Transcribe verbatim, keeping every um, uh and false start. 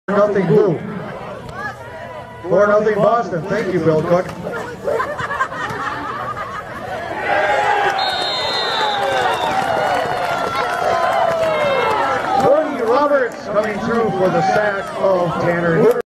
Nothing who? Four nothing Boston. Thank you, Bill Cook. Cody Roberts coming through for the sack of Tanner.